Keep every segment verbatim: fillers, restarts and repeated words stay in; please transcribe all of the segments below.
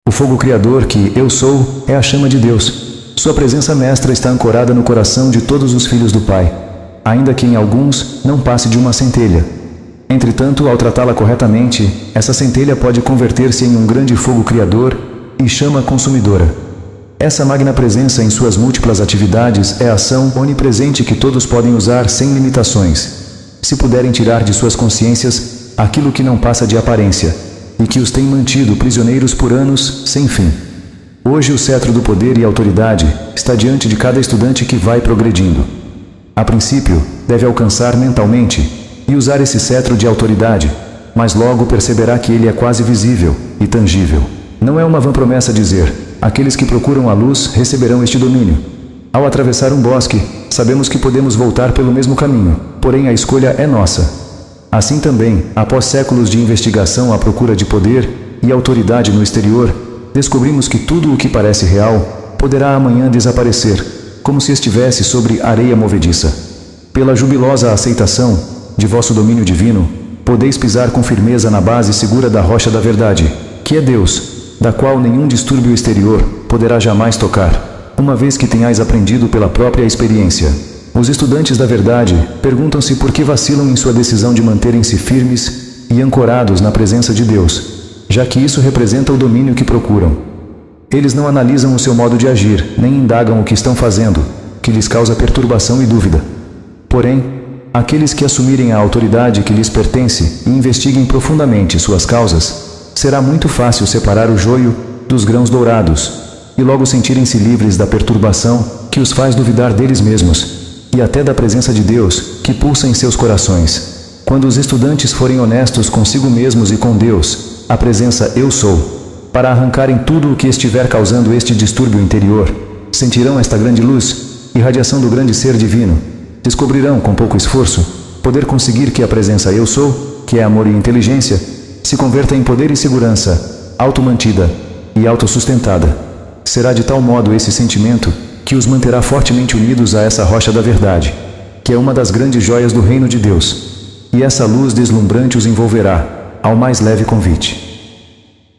O fogo criador que eu sou é a chama de Deus. Sua presença mestra está ancorada no coração de todos os filhos do Pai, ainda que em alguns não passe de uma centelha. Entretanto, ao tratá-la corretamente, essa centelha pode converter-se em um grande fogo criador e chama consumidora. Essa magna presença em suas múltiplas atividades é a ação onipresente que todos podem usar sem limitações, se puderem tirar de suas consciências aquilo que não passa de aparência, e que os tem mantido prisioneiros por anos sem fim. Hoje o cetro do poder e autoridade está diante de cada estudante que vai progredindo. A princípio, deve alcançar mentalmente e usar esse cetro de autoridade, mas logo perceberá que ele é quase visível e tangível. Não é uma vã promessa dizer: aqueles que procuram a luz receberão este domínio. Ao atravessar um bosque, sabemos que podemos voltar pelo mesmo caminho, porém a escolha é nossa. Assim também, após séculos de investigação à procura de poder e autoridade no exterior, descobrimos que tudo o que parece real poderá amanhã desaparecer, como se estivesse sobre areia movediça. Pela jubilosa aceitação de vosso domínio divino, podeis pisar com firmeza na base segura da rocha da verdade, que é Deus, da qual nenhum distúrbio exterior poderá jamais tocar, uma vez que tenhais aprendido pela própria experiência. Os estudantes da verdade perguntam-se por que vacilam em sua decisão de manterem-se firmes e ancorados na presença de Deus, já que isso representa o domínio que procuram. Eles não analisam o seu modo de agir, nem indagam o que estão fazendo, que lhes causa perturbação e dúvida. Porém, aqueles que assumirem a autoridade que lhes pertence e investiguem profundamente suas causas, será muito fácil separar o joio dos grãos dourados, e logo sentirem-se livres da perturbação que os faz duvidar deles mesmos, e até da presença de Deus, que pulsa em seus corações. Quando os estudantes forem honestos consigo mesmos e com Deus, a presença Eu Sou, para arrancarem tudo o que estiver causando este distúrbio interior, sentirão esta grande luz, irradiação do grande Ser Divino. Descobrirão, com pouco esforço, poder conseguir que a presença Eu Sou, que é amor e inteligência, se converta em poder e segurança, automantida e autossustentada. Será de tal modo esse sentimento que os manterá fortemente unidos a essa rocha da verdade, que é uma das grandes joias do reino de Deus, e essa luz deslumbrante os envolverá ao mais leve convite.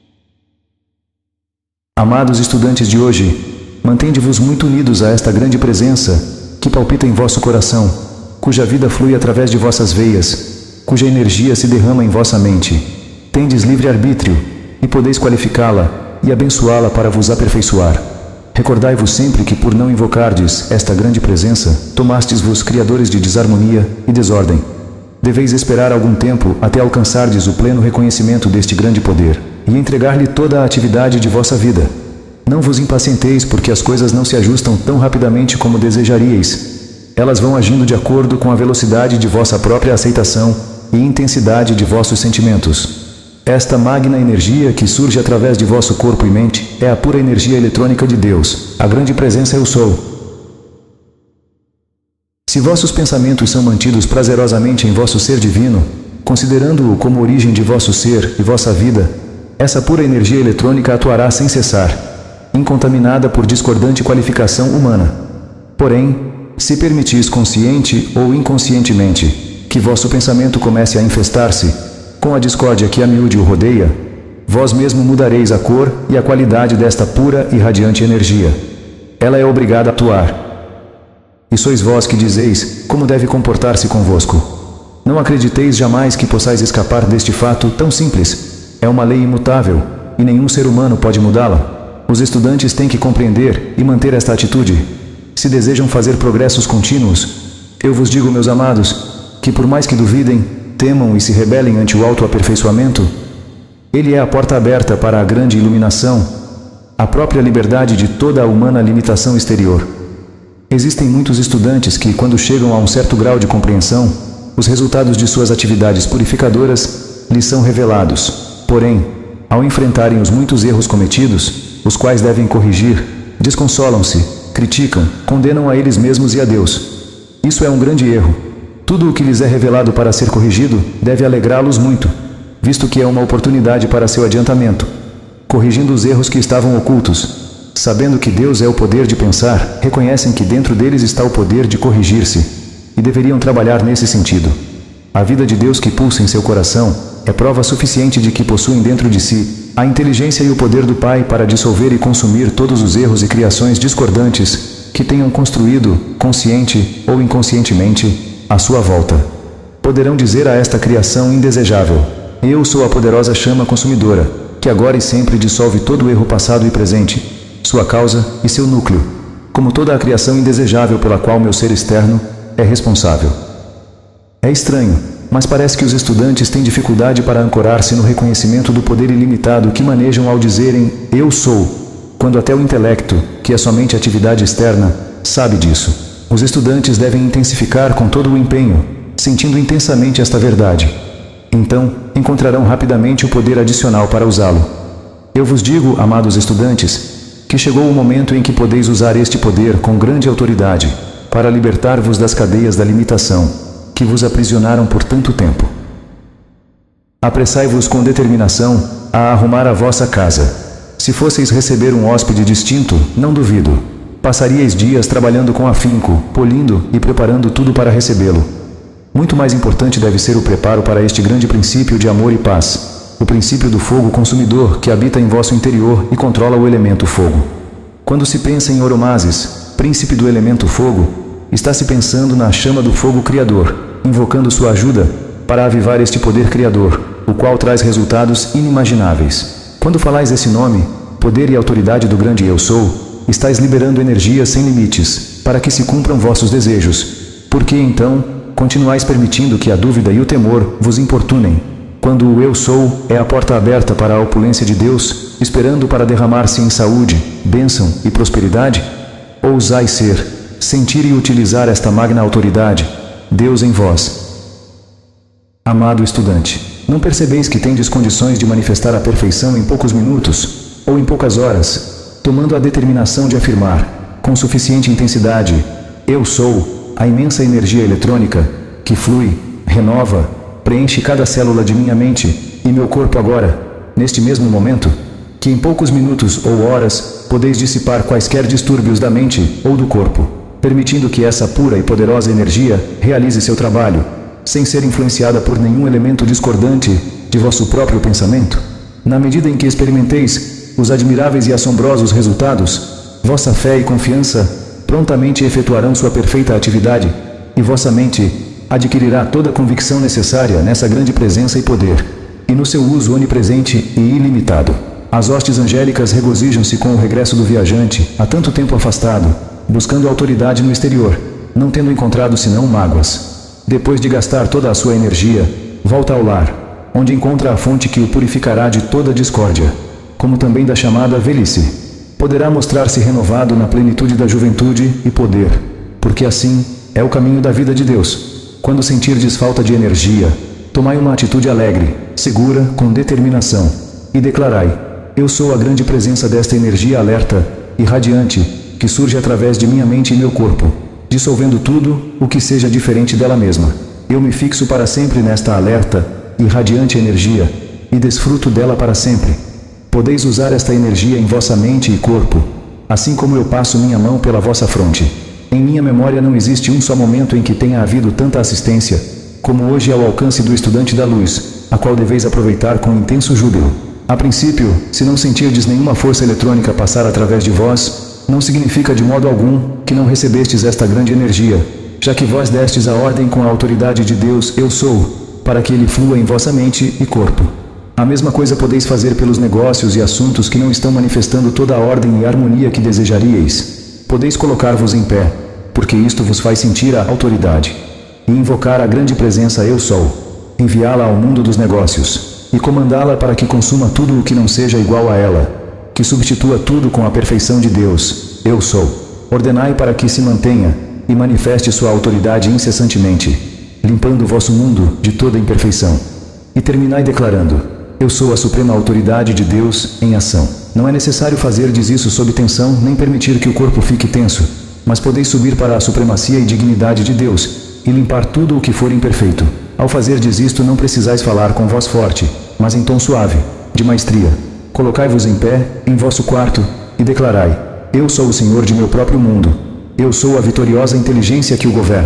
Amados estudantes de hoje, mantende-vos muito unidos a esta grande presença que palpita em vosso coração, cuja vida flui através de vossas veias, cuja energia se derrama em vossa mente. Tendes livre-arbítrio, e podeis qualificá-la e abençoá-la para vos aperfeiçoar. Recordai-vos sempre que, por não invocardes esta grande presença, tomastes-vos criadores de desarmonia e desordem. Deveis esperar algum tempo até alcançardes o pleno reconhecimento deste grande poder, e entregar-lhe toda a atividade de vossa vida. Não vos impacienteis porque as coisas não se ajustam tão rapidamente como desejaríeis. Elas vão agindo de acordo com a velocidade de vossa própria aceitação e intensidade de vossos sentimentos. Esta magna energia que surge através de vosso corpo e mente é a pura energia eletrônica de Deus, a grande presença Eu Sou. Se vossos pensamentos são mantidos prazerosamente em vosso ser divino, considerando-o como origem de vosso ser e vossa vida, essa pura energia eletrônica atuará sem cessar, incontaminada por discordante qualificação humana. Porém, se permitis consciente ou inconscientemente que vosso pensamento comece a infestar-se com a discórdia que a miúde o rodeia, vós mesmo mudareis a cor e a qualidade desta pura e radiante energia. Ela é obrigada a atuar. E sois vós que dizeis como deve comportar-se convosco. Não acrediteis jamais que possais escapar deste fato tão simples. É uma lei imutável, e nenhum ser humano pode mudá-la. Os estudantes têm que compreender e manter esta atitude. Se desejam fazer progressos contínuos, eu vos digo, meus amados, que por mais que duvidem, temam e se rebelem ante o autoaperfeiçoamento, ele é a porta aberta para a grande iluminação, a própria liberdade de toda a humana limitação exterior. Existem muitos estudantes que, quando chegam a um certo grau de compreensão, os resultados de suas atividades purificadoras lhes são revelados. Porém, ao enfrentarem os muitos erros cometidos, os quais devem corrigir, desconsolam-se, criticam, condenam a eles mesmos e a Deus. Isso é um grande erro. Tudo o que lhes é revelado para ser corrigido deve alegrá-los muito, visto que é uma oportunidade para seu adiantamento. Corrigindo os erros que estavam ocultos, sabendo que Deus é o poder de pensar, reconhecem que dentro deles está o poder de corrigir-se, e deveriam trabalhar nesse sentido. A vida de Deus que pulsa em seu coração é prova suficiente de que possuem dentro de si a inteligência e o poder do Pai para dissolver e consumir todos os erros e criações discordantes que tenham construído, consciente ou inconscientemente, à sua volta. Poderão dizer a esta criação indesejável: eu sou a poderosa chama consumidora, que agora e sempre dissolve todo o erro passado e presente, sua causa e seu núcleo, como toda a criação indesejável pela qual meu ser externo é responsável. É estranho, mas parece que os estudantes têm dificuldade para ancorar-se no reconhecimento do poder ilimitado que manejam ao dizerem eu sou, quando até o intelecto, que é somente atividade externa, sabe disso. Os estudantes devem intensificar com todo o empenho, sentindo intensamente esta verdade. Então, encontrarão rapidamente o poder adicional para usá-lo. Eu vos digo, amados estudantes, que chegou o momento em que podeis usar este poder com grande autoridade, para libertar-vos das cadeias da limitação, que vos aprisionaram por tanto tempo. Apressai-vos com determinação a arrumar a vossa casa. Se fosseis receber um hóspede distinto, não duvido, passaríeis dias trabalhando com afinco, polindo e preparando tudo para recebê-lo. Muito mais importante deve ser o preparo para este grande princípio de amor e paz, o princípio do fogo consumidor que habita em vosso interior e controla o elemento fogo. Quando se pensa em Oromazes, príncipe do elemento fogo, está-se pensando na chama do fogo criador, invocando sua ajuda para avivar este poder criador, o qual traz resultados inimagináveis. Quando falais esse nome, poder e autoridade do grande Eu Sou, estáis liberando energia sem limites, para que se cumpram vossos desejos. Por que então continuais permitindo que a dúvida e o temor vos importunem, quando o Eu Sou é a porta aberta para a opulência de Deus, esperando para derramar-se em saúde, bênção e prosperidade? Ousai ser, sentir e utilizar esta magna autoridade, Deus em vós. Amado estudante, não percebeis que tendes condições de manifestar a perfeição em poucos minutos, ou em poucas horas, tomando a determinação de afirmar, com suficiente intensidade, eu sou, a imensa energia eletrônica, que flui, renova, preenche cada célula de minha mente, e meu corpo agora, neste mesmo momento, que em poucos minutos ou horas, podeis dissipar quaisquer distúrbios da mente ou do corpo, permitindo que essa pura e poderosa energia realize seu trabalho, sem ser influenciada por nenhum elemento discordante de vosso próprio pensamento? Na medida em que experimenteis os admiráveis e assombrosos resultados, vossa fé e confiança prontamente efetuarão sua perfeita atividade, e vossa mente adquirirá toda a convicção necessária nessa grande presença e poder, e no seu uso onipresente e ilimitado. As hostes angélicas regozijam-se com o regresso do viajante, há tanto tempo afastado, buscando autoridade no exterior, não tendo encontrado senão mágoas. Depois de gastar toda a sua energia, volta ao lar, onde encontra a fonte que o purificará de toda discórdia, como também da chamada velhice. Poderá mostrar-se renovado na plenitude da juventude e poder, porque assim é o caminho da vida de Deus. Quando sentirdes falta de energia, tomai uma atitude alegre, segura, com determinação, e declarai: eu sou a grande presença desta energia alerta e radiante, que surge através de minha mente e meu corpo, dissolvendo tudo o que seja diferente dela mesma. Eu me fixo para sempre nesta alerta e radiante energia, e desfruto dela para sempre. Podeis usar esta energia em vossa mente e corpo, assim como eu passo minha mão pela vossa fronte. Em minha memória não existe um só momento em que tenha havido tanta assistência, como hoje ao alcance do estudante da luz, a qual deveis aproveitar com intenso júbilo. A princípio, se não sentirdes nenhuma força eletrônica passar através de vós, não significa de modo algum que não recebestes esta grande energia, já que vós destes a ordem com a autoridade de Deus Eu Sou, para que ele flua em vossa mente e corpo. A mesma coisa podeis fazer pelos negócios e assuntos que não estão manifestando toda a ordem e harmonia que desejaríeis. Podeis colocar-vos em pé, porque isto vos faz sentir a autoridade, e invocar a grande presença Eu Sou, enviá-la ao mundo dos negócios, e comandá-la para que consuma tudo o que não seja igual a ela, que substitua tudo com a perfeição de Deus, Eu Sou. Ordenai para que se mantenha, e manifeste sua autoridade incessantemente, limpando o vosso mundo de toda imperfeição. E terminai declarando: eu sou a suprema autoridade de Deus em ação. Não é necessário fazerdes isso sob tensão, nem permitir que o corpo fique tenso, mas podeis subir para a supremacia e dignidade de Deus, e limpar tudo o que for imperfeito. Ao fazerdes isto não precisais falar com voz forte, mas em tom suave, de maestria. Colocai-vos em pé, em vosso quarto, e declarai: eu sou o Senhor de meu próprio mundo. Eu sou a vitoriosa inteligência que o governa.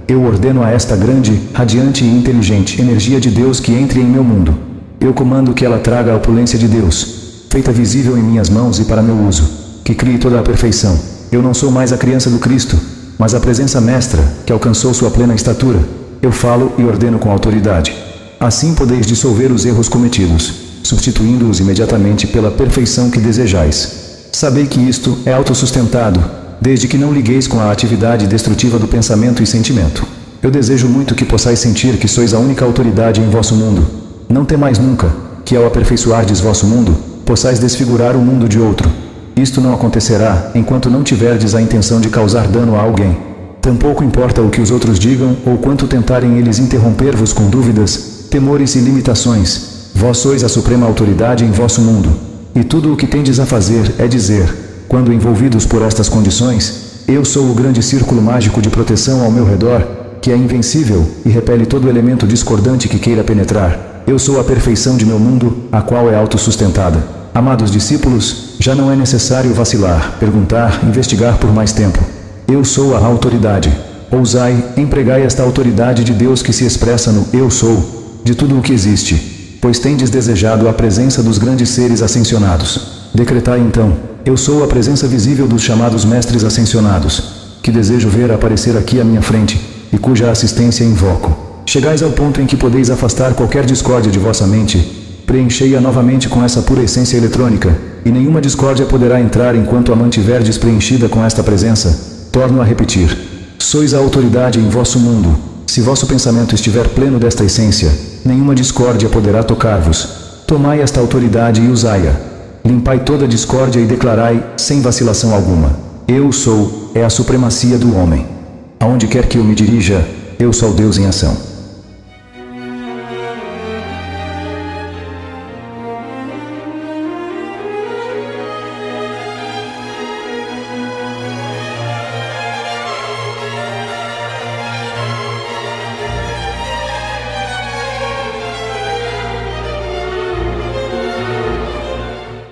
Eu ordeno a esta grande, radiante e inteligente energia de Deus que entre em meu mundo. Eu comando que ela traga a opulência de Deus, feita visível em minhas mãos e para meu uso, que crie toda a perfeição. Eu não sou mais a criança do Cristo, mas a presença mestra, que alcançou sua plena estatura. Eu falo e ordeno com autoridade. Assim podeis dissolver os erros cometidos, substituindo-os imediatamente pela perfeição que desejais. Sabei que isto é autossustentado, desde que não ligueis com a atividade destrutiva do pensamento e sentimento. Eu desejo muito que possais sentir que sois a única autoridade em vosso mundo. Não temais nunca, que ao aperfeiçoardes vosso mundo, possais desfigurar o mundo de outro. Isto não acontecerá, enquanto não tiverdes a intenção de causar dano a alguém. Tampouco importa o que os outros digam, ou quanto tentarem eles interromper-vos com dúvidas, temores e limitações. Vós sois a suprema autoridade em vosso mundo. E tudo o que tendes a fazer é dizer, quando envolvidos por estas condições, eu sou o grande círculo mágico de proteção ao meu redor, que é invencível, e repele todo elemento discordante que queira penetrar. Eu sou a perfeição de meu mundo, a qual é autossustentada. Amados discípulos, já não é necessário vacilar, perguntar, investigar por mais tempo. Eu sou a autoridade. Ousai, empregai esta autoridade de Deus que se expressa no Eu Sou, de tudo o que existe, pois tendes desejado a presença dos grandes seres ascensionados. Decretai então, eu sou a presença visível dos chamados mestres ascensionados, que desejo ver aparecer aqui à minha frente, e cuja assistência invoco. Chegais ao ponto em que podeis afastar qualquer discórdia de vossa mente, preenchei-a novamente com essa pura essência eletrônica, e nenhuma discórdia poderá entrar enquanto a mantiverdes preenchida com esta presença. Torno a repetir. Sois a autoridade em vosso mundo. Se vosso pensamento estiver pleno desta essência, nenhuma discórdia poderá tocar-vos. Tomai esta autoridade e usai-a. Limpai toda discórdia e declarai, sem vacilação alguma, eu sou, é a supremacia do homem. Aonde quer que eu me dirija, eu sou Deus em ação.